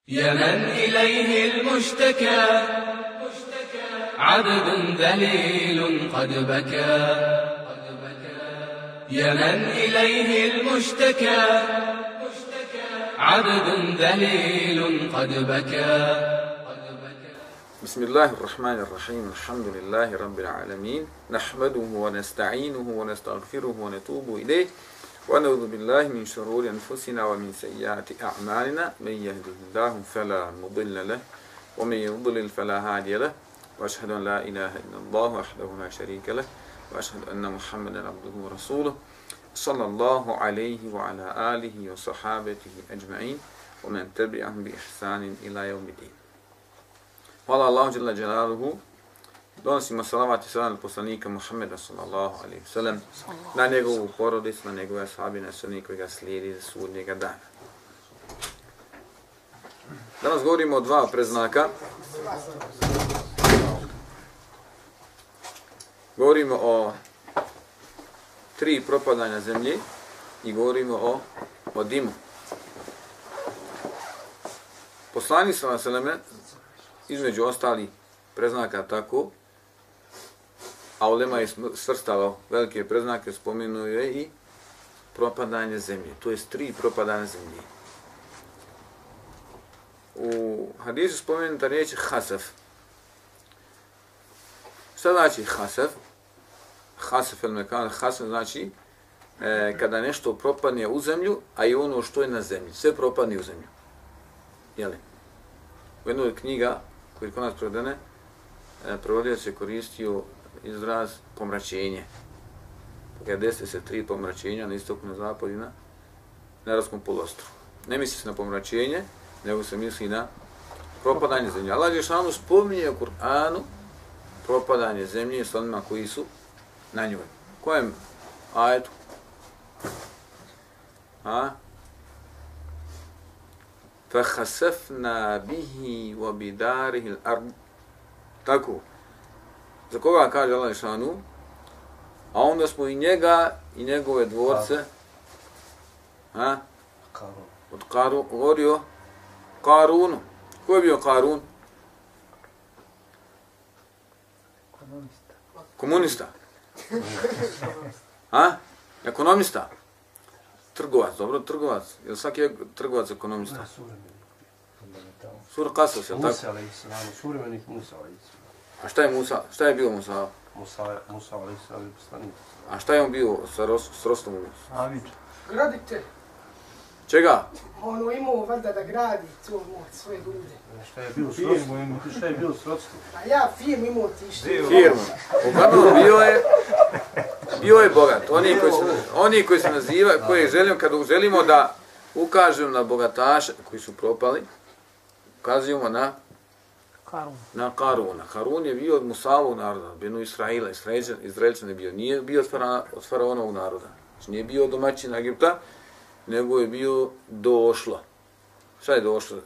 يا من إليه المشتكى عبد ذليل قد بكى. يا من إليه المشتكى عبد ذليل قد بكى. بسم الله الرحمن الرحيم. الحمد لله رب العالمين، نحمده ونستعينه ونستغفره ونتوب إليه، ونعوذ بالله من شرور أنفسنا ومن سيئات أعمالنا، من يهده الله فلا مضل له ومن يضلل فلا هادي له، وأشهد أن لا إله إلا الله وحده لا شريك له، وأشهد أن محمدا عبده ورسوله صلى الله عليه وعلى آله وصحابته أجمعين ومن تبعهم بإحسان إلى يوم الدين. Hvala Allahu dželle dželaluhu. Donosimo salavat i salam na poslanika Muhammeda sallallahu alejhi ve sellem, na njegovu porodicu, na njegove ashabe, na sve koji ga slijedi do sudnjega dana. Danas govorimo o dva predznaka. Govorimo o tri propadanja zemlje i govorimo o dimu. Poslanik sallallahu alejhi ve sellem između ostalih predznaka tako, a ulema je svrstalo velike predznake, spomenuo je i propadanje zemlje, to jest tri propadanja zemlje. U hadisu spomenuta riječ hasaf. Šta znači hasaf? Hasaf el-mekan, hasaf znači kada nešto propadne u zemlju, a i ono što je na zemlji, sve propadne u zemlju. Jeli? U jednoj knjiga koji je kod nas prevedene, prevodio se koristio izraz pomračenje. Kada desi se tri pomračenja na istoku, na zapadu i na Arabskom poluostrvu. Ne misli se na pomračenje, nego se misli na propadanje zemlje. Allah dželešanu spominje u Kur'anu propadanje zemlje s onima koji su na njoj. Kojem ajetu? فَخَسَفْنَا بِهِ وَبِدَارِهِ الْأَرْضِ. Tako. Za koga kaže Allah dželešanu? A onda smo i njega i njegove dvorce od Karun, govorio Karunu. Ko je bio Karun? Komunista. Ekonomista. Trgovac, dobro, trgovac. Je li svaki trgovac ekonomista? Sur Kasas, je li tako? Suvremenih Musa, A šta je Musa? Šta je bio Musa? Musa, A šta je on bio s Rostom? Gradite. Čega? Ono imao valjda da gradi svoje ljude. Šta je bilo s Rostom? A ja firmu imao ti što. Firmu. Uglavnom bio je bogat. Oni koji se nazivaju, koji želimo da ukažemo na bogataše koji su propali, ukazujemo na Karuna. Karun je bio od Musavog naroda, Benu Israila, Izraelčan je bio. Nije bio od faraonovog naroda. Znači nije bio domaćin Egipta, nego je bio došlo. Šta je došlo?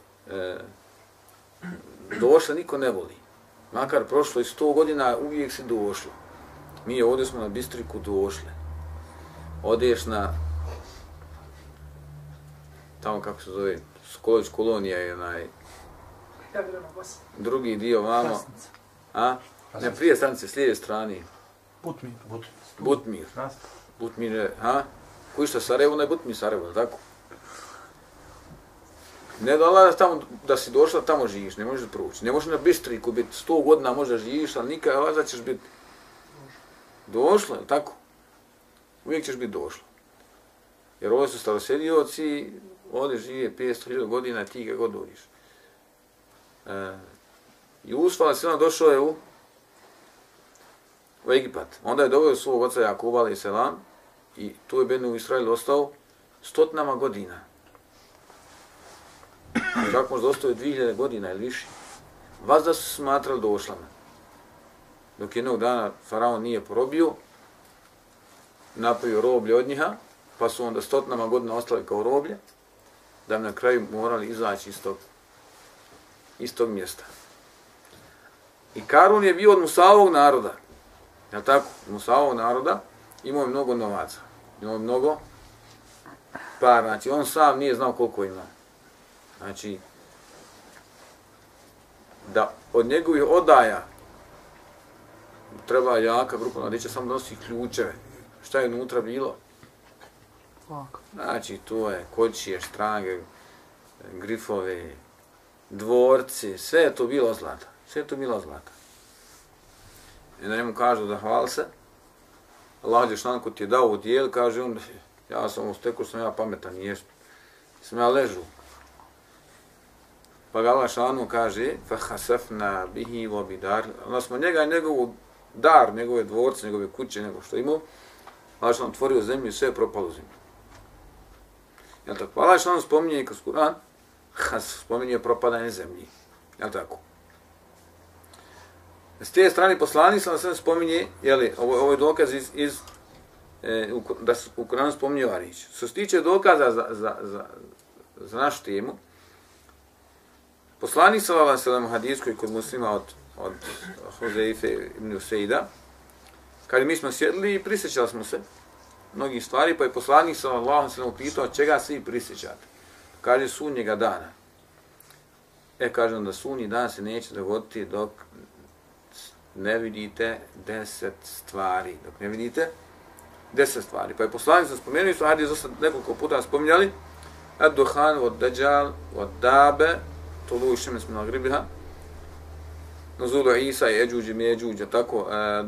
Došlo niko ne voli. Makar prošlo i 100 godina, uvijek se došlo. Mi ovdje smo na Bistriku došli. Odeš na tamo kako se zove, Skolović kolonija je drugi dio vamo. Ne, prije stanice, s lijeve strane. Butmir. Butmir je, koji što Sarajevo, ne Butmir Sarajevo, tako? Ne dolazi tamo da si došla, tamo živiš, ne možeš proći. Ne možeš na Bistriku biti 100 godina, možda živiš, ali nikada ćeš biti došla, je li tako? Uvijek ćeš biti došla. Jer ovo su starosjedioci, ovdje žive 500.000 godina, ti ga god dođeš. Jusuf a.s. došao je u Egipat. Onda je doveo svog oca Jakuba a.s. i tu je Benu Israil ostao 100 godina. Čak možda ostao je 2000 godina ili više. Vazda su smatrali došlama. Dok jednog dana faraon nije porobio, napravio roblje od njiha, pa su onda 100 godina ostali kao roblje, da bi na kraju morali izaći iz tog mjesta. I Karun je bio od Musavog naroda. Jel' tako? Musavog naroda imao je mnogo novaca. Imao je mnogo para. Znači, on sam nije znao koliko ima. Znači, da od njegovih odaja treba jaka grupa mladića, samo nosi ključeve. Šta je unutra bilo? Znači, to je kočije, štrange, grifove, dvorci, sve je to bilo zlata. Sve je to bilo zlata. I da njemu kažu da hvali se, Allah Đelešanu ko ti je dao u dijel, kaže on, ja sam ustekao, sam ja pametan, nije, sam ja ležu. Pa ga Allah Đelešanu kaže, فَحَسَفْنَا بِهِ وَبِدَارِ, onda smo njega i njegovu dar, njegove dvorce, njegove kuće, nego što imao, Allah Đelešanu otvorio zemlju i sve je propalo u zemlju. Jel tako? Allah Đelešanu spominje i kroz Kur'an, spominje propadanje zemlji. Jel tako? S te strane poslanik sam sve spominje, jeli, ovo je dokaz da se u Kur'anu spominje ova riječ. Što se tiče dokaza za našu temu, poslanik sallallahu alejhi ve sellem u hadisu koji kod muslima od Huzeife ibn Useida, kad mi smo sjedili i prisjećali smo se mnogih stvari, pa je poslanik sallallahu alejhi ve sellem upitao čega se i prisjećate. Kaže sunnjega dana. Kažem da sunji dan se neće dogoditi dok ne vidite 10 stvari. Dok ne vidite 10 stvari. Pa je poslanik sam spomenuo, su hadis nekoliko puta spominjali, ad-duhan, od-dajjal, od-dabe, tulu šemes min al-gribiha, nuzulu Isa i Eđuđi, Međuđa, tako,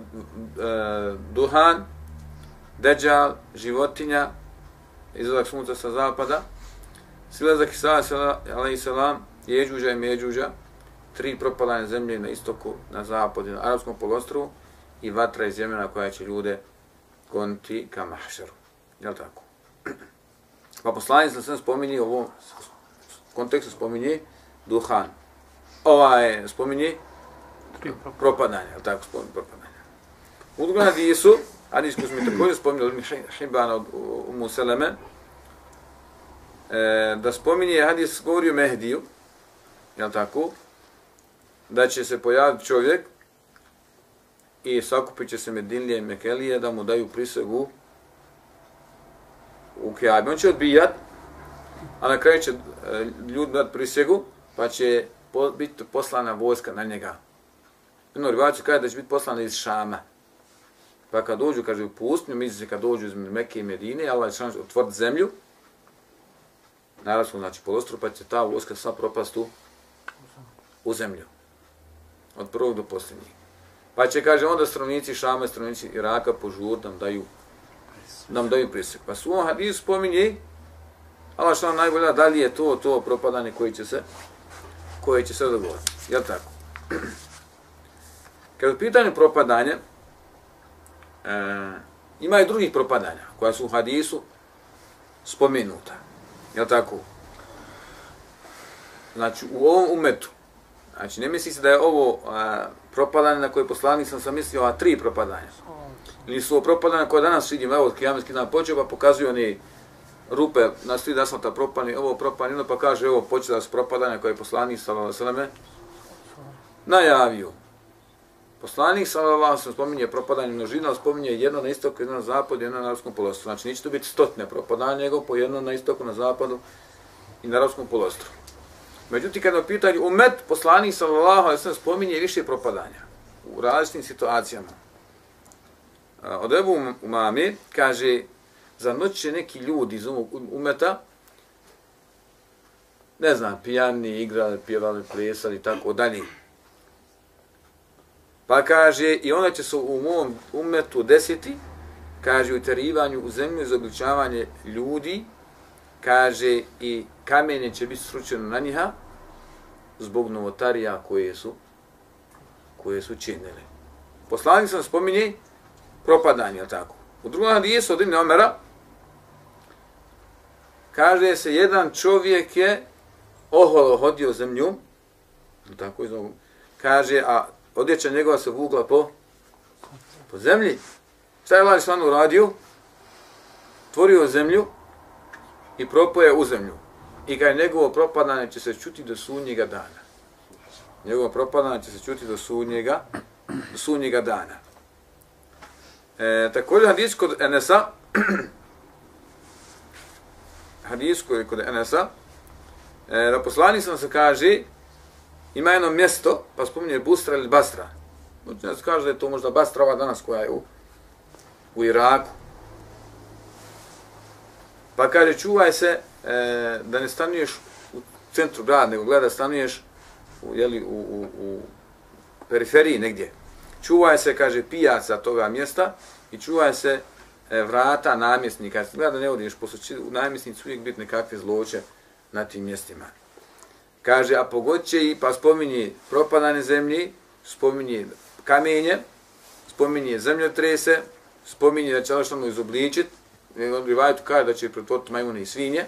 duhan, dajjal, životinja, izlazak sunca sa zapada, silazak Isa, alaihi salam, Jeđuđa i Međuđa, 3 propadanje zemlje na istoku, na zapadu, na Arapskom poluostrvu i vatra iz Jemena koja će ljude goniti ka mahšeru. Jel' tako? Pa poslanik sam sve spominje u ovom kontekstu spominje duhan. Spominje propadanje, jel' tako? Spominje propadanje. U drugom hadisu, hadis koji smo također spominjali Hibana od Umu Seleme, da spominje hadis govori o Mehdiju, jel' tako? Da će se pojaviti čovjek i sakupit će se Medinlije i Mekelije da mu daju prisegu u Kjabi. On će odbijat, a na kraju će ljudi dati prisegu, pa će biti poslana vojska na njega. Jedno rivaču kaže da će biti poslana iz Šama. Pa kad dođu, kaže u pustinju, misli se kad dođu iz Mekke i Medine, Allah će otvoriti zemlju, naravno znači polostru, pa će ta vojska sva propast u zemlju. Od prvog do posljednjeg. Pa će, kaže, onda stanovnici Šama, stanovnici Iraka požur nam daju priseg. Pa su ovom hadisu spominje, Allah što nam najbolja, da li je to propadanje koje će se dogoditi. Jel' tako? Kad je u pitanju propadanja, ima i drugih propadanja koja su u hadisu spomenuta. Jel' tako? Znači, u ovom umetu, znači, ne misli se da je ovo propadanje na koje poslanik sam mislio, ova 3 propadanja. Ili su ovo propadanja koje danas vidimo, evo, kijametski dan počeo, pa pokazuju one rupe na 3 dasmata propani, ovo propani, pa kaže, evo, počela su propadanja koje je poslanik sallallahu najavio. Poslanik sallallahu spominje propadanje množina, ali spominje jedno na istoku, jedno na zapadu, jedno na Arapskom poluostru. Znači, neće to biti 100 propadanja, nego po jedno na istoku, na zapadu i na Arapskom poluostru. Međutim, kada je u pitanju umet, poslanik sallallahu alejhi ve sellem spominje više propadanja u različitim situacijama. Od Ebu Umame kaže, za noć će neki ljudi iz umeta, ne znam, pijani, igrali, pjevali, plesali i tako dalje. Pa kaže, i onda će se u mom umetu desiti, kaže, utjerivanju u zemlju, izobličavanje ljudi, kaže, i kamenje će biti sručeno na njiha zbog novotarija koje su činili. Poslanik sam spominje propadanje, je tako? U drugom hadisu od Ibn Omera kaže se, jedan čovjek je oholo hodio zemlju, tako kaže, a odjeća njegova se vukla po zemlji. Šta je Allah Đelešanu uradio? Tvorio zemlju i propoje u zemlju. I kada njegovo propadanje će se čuti do sudnjega dana. Njegovo propadanje će se čuti do sudnjega dana. Također hadis kod Enesa, da poslanik sam se kaže, ima jedno mjesto, pa spominje Busra ili Basra. Učenjaci kažu da je to možda Basra ova danas koja je u Iraku. Pa kaže, čuvaj se da ne stanuješ u centru grada, nego gleda stanuješ u periferiji negdje. Čuvaj se, kaže, pijaca toga mjesta i čuvaj se vrata namjesnika. Gleda da ne odiš, pošto u namjesnici uvijek biti nekakve zloće na tim mjestima. Kaže, a pogodit će i, pa spominje propadanje zemlji, spominje kamenje, spominje zemljotrese, spominje da će Allah što izobličiti, u rivajetu kaže da će pretvoriti majmune i svinje.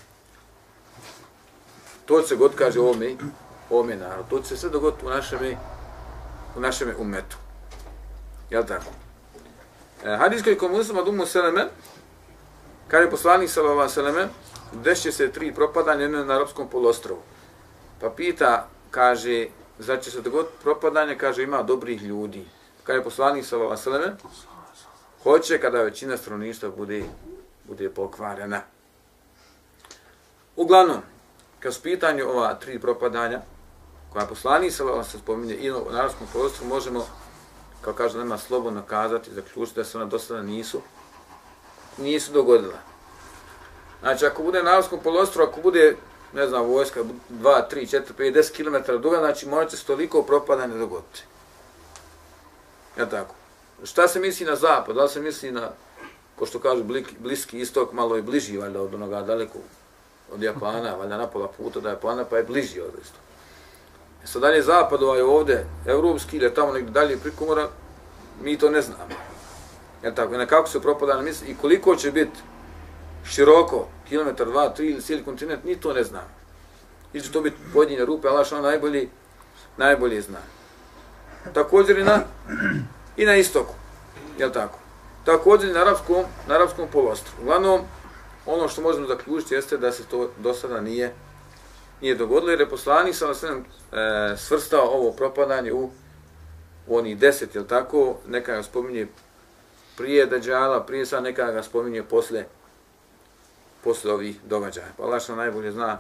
To će se god, kaže, ovome narod. To će se sve dogoditi u našem umetu. Jel tako? Hadis koji kod Muslima od Ummu Seleme, kaže poslanik sallallahu alejhi ve selleme, desit se 3 propadanja jedno na arapskom poluostrvu. Pa pita, kaže, zar će se dogoditi propadanje, kaže, ima dobrih ljudi. Kaže poslanik sallallahu alejhi ve selleme, hoće kada većina stanovništva bude pokvarena. Uglavnom, kad su pitanju ova 3 propadanja, koja poslanik sallallahu alejhi ve selleme spominje i na arapskom poluostrvu, možemo, kao kaže, nema slobodno kazati, zaključiti da se ona do sada nisu dogodila. Znači, ako bude na arapskom poluostrvu, ako bude, ne znam, vojska 2, 3, 4, 5, 10 km duga, znači morat će se toliko propadanja dogoditi. Ja tako. Šta se misli na zapad? Da li se misli na, ko što kažu, Bliski istok, malo je bliži, valjda, od onoga daleko, od Japana, valjda na pola puta do Japana, pa je bliži od istoka. Sad dalje zapad ovaj ovdje, evropski ili tamo negdje dalje priko mora, mi to ne znamo. Ja tako, i na kako se propadanje misli i koliko će biti široko, kilometar, 2, 3 ili cijeli kontinent, ni to ne znamo. I će to biti pojedine rupe, Allah što najbolje zna. Također i na istoku, jel tako? Također i na arapskom poluostru. Uglavnom, ono što možemo zaključiti jeste da se to do sada nije dogodilo, jer je poslanik sallallahu alejhi ve sellem svrstao ovo propadanje u onih 10, jel tako? Neka ga spominje prije Dajjala, prije sad neka ga spominje posle ovih događaja. Pa Allah što najbolje zna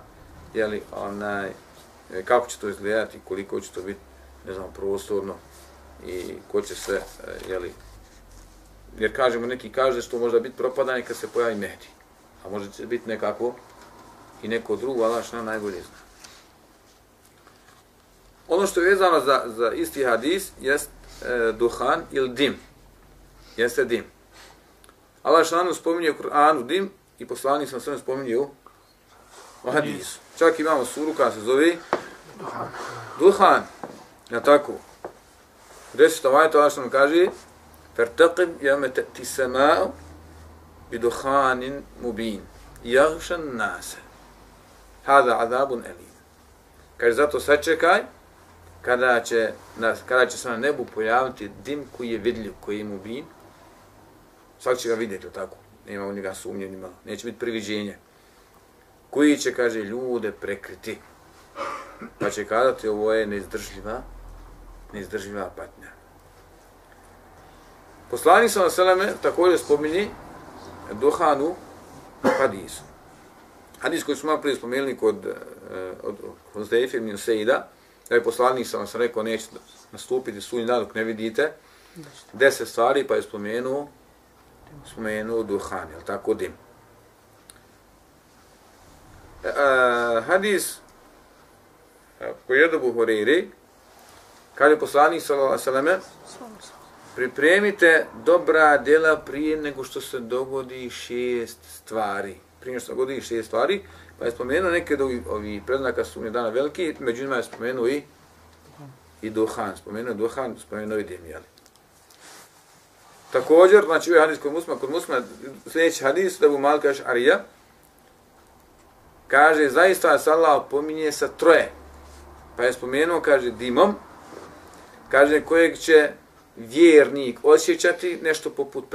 kako će to izgledati, koliko će to biti, ne znam, prostorno i ko će sve, jer kažemo, neki kaže što može biti propadanje kad se pojavi Mehdi, a može će biti nekako i neko drugo, Allah što najbolje zna. Ono što je vezano za isti hadis jest duhan ili dim. Jeste dim. Allah što spominje u Kur'anu dim i poslanik sam sve spominje u hadisu. Čak imamo suru koja se zove duhan. Ja tako. 10. ajet Allah što nam kaže فَرْتَقِبْ يَوْمَ تَأْتِ السَّمَاءُ بِدُخَانٍ مُبِينٍ يَغْشَ النَّاسَ هَذَا عَذَابٌ أَلِيمٌ. Kaže, zato sačekaj kada će se na nebu pojaviti dim koji je vidljiv, koji je mubin. Svak će ga vidjeti, tako? Nema u njega sumnje, ni malo. Neće biti priviđenje. Koji će, kaže, ljude prekriti. Pa će kazati, ovo je neizdrživa patnja. Poslanik sallallahu alejhi ve selleme također spominje duhanu hadisu. Hadis koji smo malo prije spomenuli kod Huzdejfe ibn Sejda, da je poslanik sallallahu alejhi ve sellem rekao neće nastupiti sudnji dan dok ne vidite 10 stvari, pa je spomenuo duhan, jel tako, dim. Hadis koji je od Abu Hurajre, kaže poslanik sallallahu alejhi ve selleme, pripremite dobra djela prije nego što se dogodi 6 stvari. Prije nego što se dogodi 6 stvari, pa je spomenuo neke od ovih predznaka sudnjeg dana veliki, među njima je spomenuo i duhan. Spomenuo i dim, jel? Također, znači ovaj hadis kod muslima, sljedeći hadis, da bu Malika Eš'arija, kaže, zaista se Allah pominje sa 3. Pa je spomenuo, kaže, dimom, kaže, kojeg će vjernik osjećati nešto poput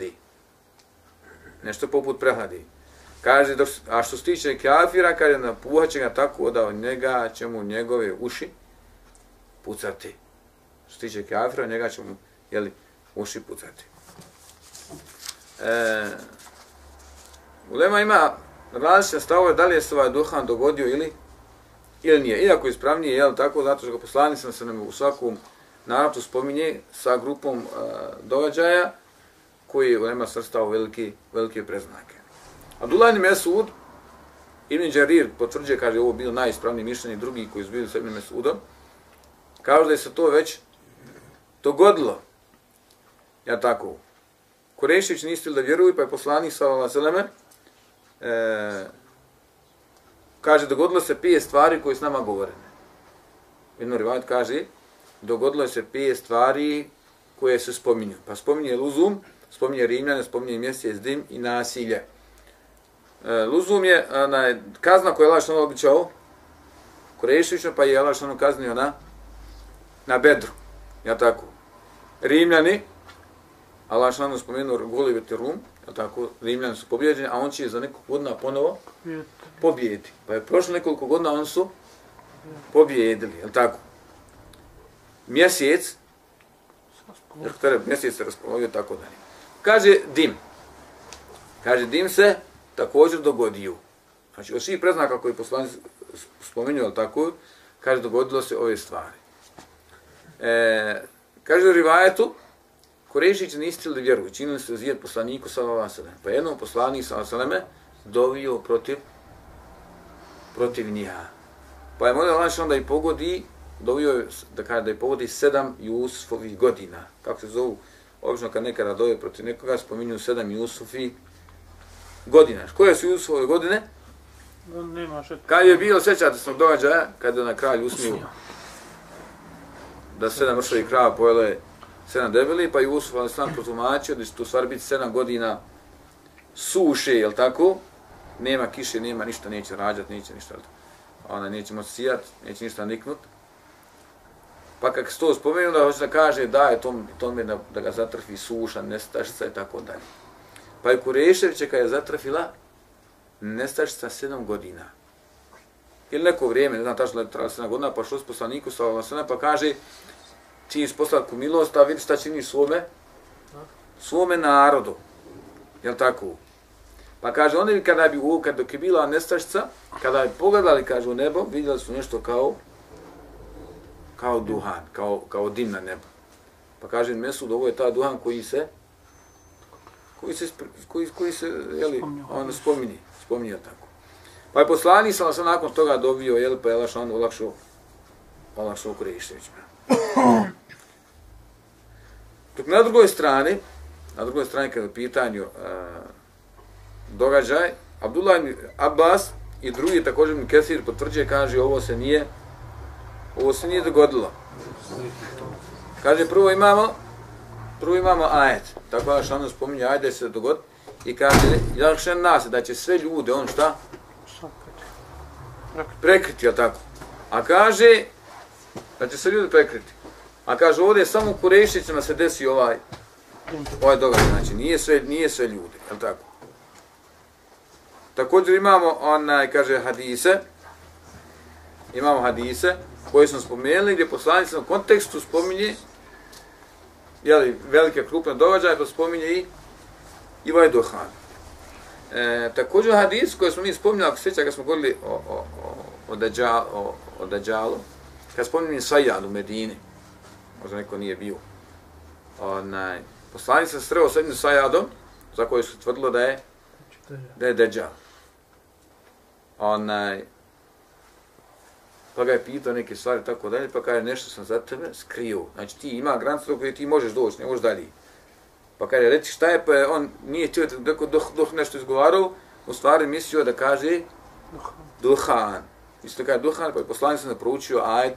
prehladi. Kaže, a što se tiče kafira, kaže, napuhat će ga tako da od njega će mu njegove uši pucati. Što se tiče kafira, njega će mu, uši pucati. Ulema ima različite stavove da li je se ovaj duhan dogodio ili nije. Iako ispravnije, jel tako, zato što ga poslanik se nam u svakom navratu spominje sa grupom događaja koji ulema svrstao velike preznake. Abdullah ibn Mesud, Ibn Đarir potvrđuje, kaže, ovo bilo najispravnije mišljenje, drugi koji su bili sa Ibn Mesudom, kaže da je se to već dogodilo. Ja tako. Kurejšić nisu htjeli da vjeruju, pa je poslanik sallallahu alejhi ve selleme kaže, dogodilo se 5 stvari koje s nama govorene. Jedno rivajet kaže, dogodilo se 5 stvari koje se spominju. Pa spominje luzum, spominje Rimljane, spominje mjesec, dim i nasilje. Luzum je kazna koju je Allah što običao Kurejšiću, pa je Allah što kaznio na Bedru. Ja tako. Rimljani, Allah što spomenuo Golivet i Rum, ja tako, Rimljani su pobjeđeni, a on će za nekoliko godina ponovo pobijeti. Pa je prošlo nekoliko godina, oni su pobjedili, je tako? Mjesec se raspolovio, tako dalje. Kaže dim. Kaže dim se također dogodio. Znači, od svih preznaka koji poslanik spomenuo, tako, kaže, dogodilo se ove stvari. Kaže u rivajetu, Kurejšići nisu htjeli da vjeruju, činili se zijet poslaniku sallallahu alejhi ve sellem. Pa jednom poslanik sallallahu alejhi ve selleme dovio protiv njiha. Pa je molio Allah da ih pogodi, dovio da ih pogodi 7 Jusufovih godina. Kako se zovu, obično kad nekada dovio protiv nekoga, spominju 7 Jusufovih godina. Koje su Jusufove godine? Kad je bilo, sjećate se događaja, kada je na kralj usmio da 7 mršavih krava pojele 7 debeli, pa Jusuf a.s. protumačio da će to stvar biti 7 godina suše, jel tako? Nema kiše, nema ništa, neće rađati, neće ništa, ona neće moći sijati, neće ništa niknut. Pa kako se to spomenuo, da hoće da kaže da je tome da ga zatrfi suša, nestašica i tako dalje. Pa je Kurejševića kada je zatrfila nestašica 7 godina. Ili neko vrijeme, ne znam tačno da je trajala 7 godina, pa što s poslaniku pa kaže ti je poslati milost, a vidi šta čini svome narodu. Jel tako? Pa kaže, oni dok je bila nestašica, kada je pogledali, kaže, u nebo, vidjeli su nešto kao duhan, kao dim na nebu. Pa kaže Mesud, ovo je ta duhan koji se spominje tako. Pa je poslanik sam nakon toga dobio, jel, pa je olakšao Kurejšićima. Dok na drugoj strani kada je u pitanju događaj, Abdullah ibn Abbas i drugi također Ibn Kesir potvrđuje, kaže, ovo se nije dogodilo. Kaže, prvo imamo ajet, tako da što ono spominje ajet da se dogodi i kaže, jakšen nas, da će sve ljude, on šta? Prekriti, jel tako? A kaže, da će se ljudi prekriti. A kaže, ovdje samo u Kurejšićima se desi ovaj događaj, znači nije sve ljudi, jel tako? Također imamo kaže, hadise koje smo spomenuli, gdje poslanik u kontekstu spominje velike krupne događaje, pa spominje i ovaj duhan. Također hadis koji smo mi spominjali, ako sjeća kad smo govorili o Dajjalu, kad spominje Sajjad u Medini, možda neko nije bio, poslanik se sreo s jednim Sajjadom, za koje su tvrdilo da je Dajjal. Pa ga je pitao neke stvari tako dalje, pa kaže, nešto sam za tebe skrio. Znači ti ima granicu do koje ti možeš doći, ne možeš dalje. Pa kaže, reći šta je, pa on nije htio dok nešto izgovarao, u stvari mislio da kaže duhan. Isto kaže duhan, pa je poslanik sam da proučio ajet,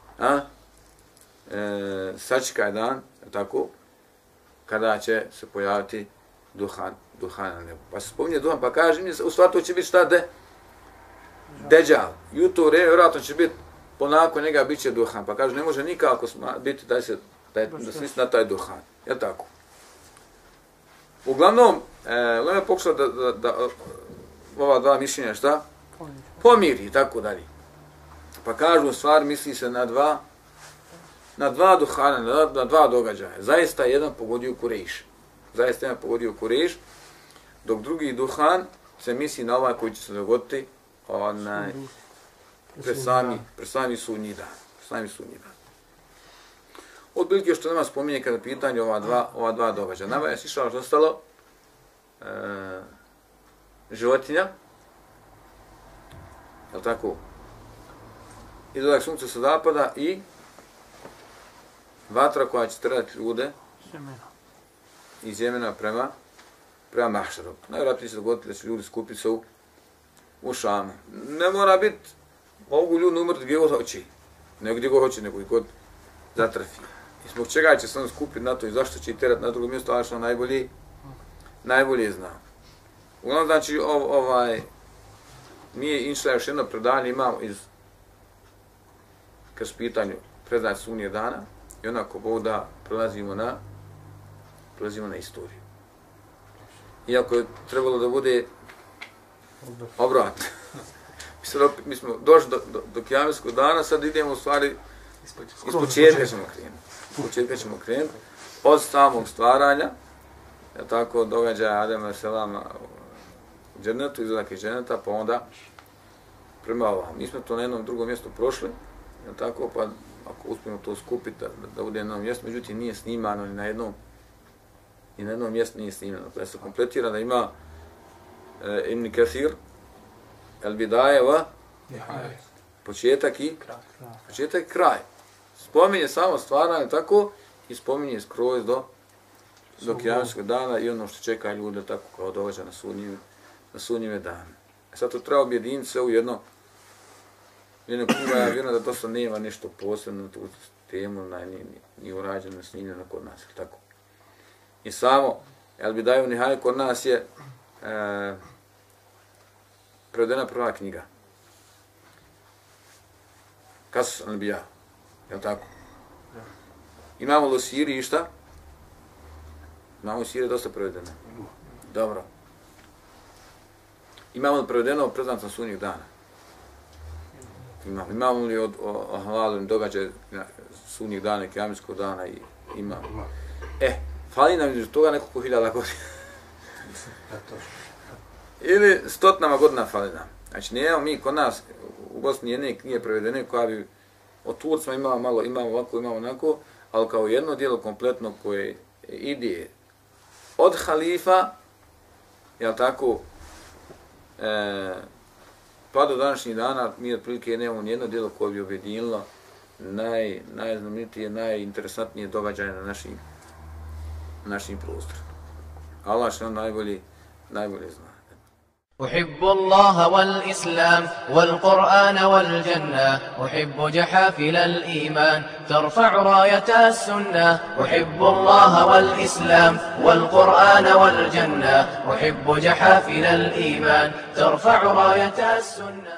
sačekaj dan, tako, kada će se pojaviti duhan na nebu. Pa se spominje duhan, pa kaže, u stvari to će biti šta Dejjal. I u to vrijeme vjerojatno će biti, ponako njega bit će duhan. Pa kaže, ne može nikako biti da se misli na taj duhan. Je tako? Uglavnom, Ulema je pokušala da ova dva mišljenja šta? Pomiri i tako dalje. Pa kažu, u stvari misli se na dva duhana, na dva događaja. Zaista jedan pogodio Kurejš. Dok drugi duhan se misli na ovaj koji će se dogoditi pred sami sudnji dan. Otprilike što nama spominje kada pitanje ova dva događaja. Nama je sišao što ostalo životinja, je li tako? Izlazak sunca sa zapada i vatra koja će trati ljude iz Jemena prema Mahšaru. Najvjerojatnije se dogoditi da će ljudi skupiti se u Šamu. Ne mora biti, mogu ljudi umrti gdje god hoće. Ne gdje god hoće, nego i god zatrfi. I zbog čega će se on skupiti na to i zašto će i terati na drugo mjesto, ali što najbolje zna. Uglavnom, znači, mi je inšla još jedno predanje imamo iz, kad su pitanju predanje sunnijeg dana, i onako Bog da prelazimo na istoriju. Iako je trebalo da bude obratno. Mi smo došli do Kijametskog dana, sad idemo u stvari iz početka ćemo krenuti. Od samog stvaranja, tako događaja Adema selama u džennetu, izlazak iz dženneta, pa onda prema ovom. Mi smo to na jednom drugom mjestu prošli, tako, pa ako uspijemo to skupiti da bude na jednom mjestu, međutim nije snimano ni na jednom mjestu nije snimano. Pa se kompletira da ima Ibn Kathir, El Bidaje, početak i kraj. Spominje samo stvaranje tako i spominje skroz do Kijametskog dana i ono što čeka ljude tako kao događa na sudnjime dane. Sad to treba objediniti sve u jedno knjiga, ja vjerujem da to sad nema nešto posebno tu temu, nije urađeno, snimljeno kod nas, tako. I samo, El Bidaju Nihaj kod nas je prevedena prva knjiga. Kasas Anbija, je li tako? Imamo li u Siriji šta? Imamo u Siriji dosta prevedene. Dobro. Imamo li prevedeno preznancom sudnjeg dana? Imamo li o halalim događaju sudnjeg dana i Kijametskog dana? Imamo. Fali nam između toga nekoliko hiljada godina. Ili stotinama godina fali nam. Znači, nijemo mi kod nas u Bosni jedne knjige prevedene koja bi od Turcima imamo malo, imamo ovako, imamo onako, ali kao jedno dijelo kompletno koje ide od halifa, jel tako, pa do današnjih dana mi otprilike nemamo nijedno dijelo koje bi objedinilo najznamenitije, najinteresantnije događaje na našim prostorima. Allah što nam najbolje zna. أحب الله والإسلام والقرآن والجنة أحب جحافل الإيمان ترفع راية السنة أحب الله والإسلام والقرآن والجنة أحب جحافل الإيمان ترفع راية السنة